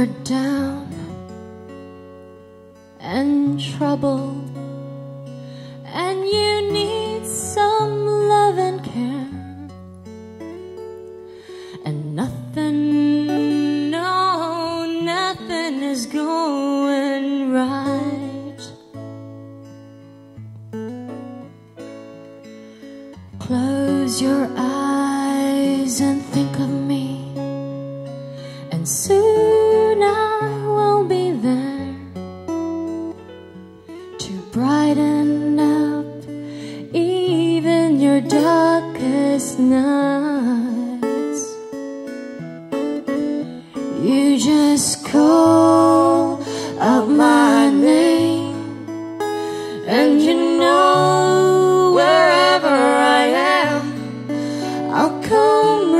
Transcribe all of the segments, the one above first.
you're down and troubled, and you need some love and care, and nothing, no, nothing is going right. Close your eyes and think of me, and soon I will be there to brighten up even your darkest nights. You just call out my name, and you know wherever I am, I'll come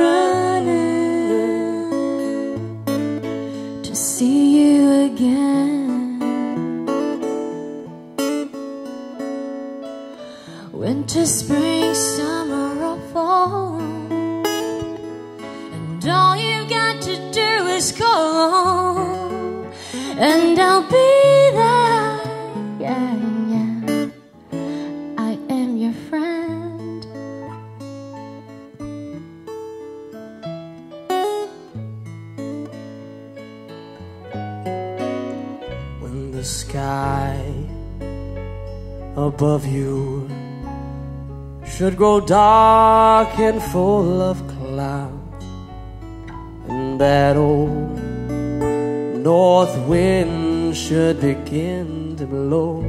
running to see you again. Winter, spring, summer or fall, and all you got to do is call, and I'll be there. Yeah, yeah, I am your friend. When the sky above you should grow dark and full of clouds, and that old north wind should begin to blow,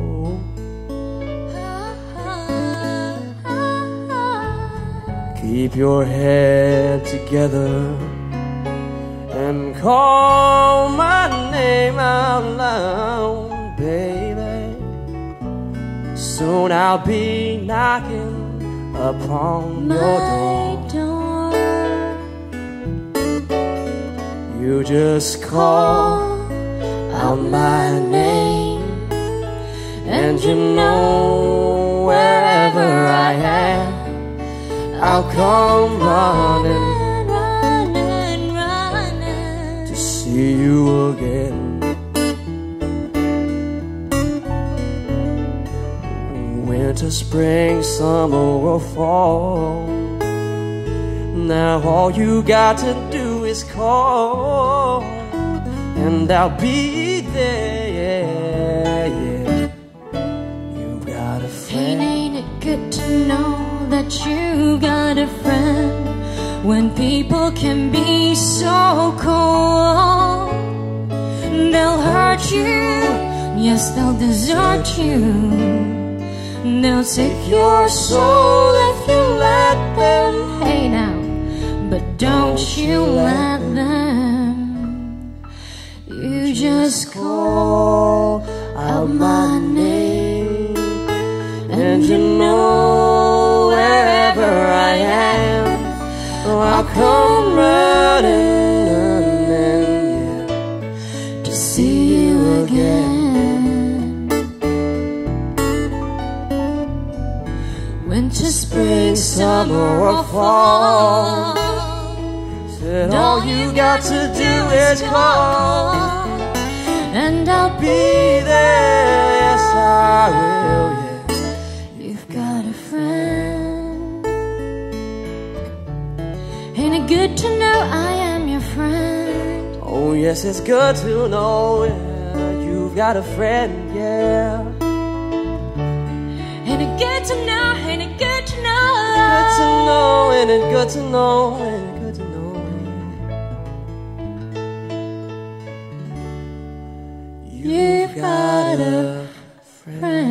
keep your head together and call my name out loud, baby. Soon I'll be knocking upon your door. You just call out my name, and you know wherever I am, I'll come running, to see you again. Winter, spring, summer or fall, now all you got to do is call, and I'll be there. Yeah, you got a friend. Ain't it good to know that you got a friend, when people can be so cold? They'll hurt you, yes, they'll desert you, they'll take your soul if you let them. Hey now, but don't you let them. You just call out my name, and you know wherever I am, I'll come running, yeah, to see you again. Winter, spring, summer or fall, said all you got to do is call, and I'll be there. Yes, I will. Yes, you've got a friend. Ain't it good to know I am your friend? oh yes, it's good to know, yeah, you've got a friend. Yeah, Ain't it good to know? Ain't it good to know? good to know, and it's good to know, and it's good to know. You've got a friend.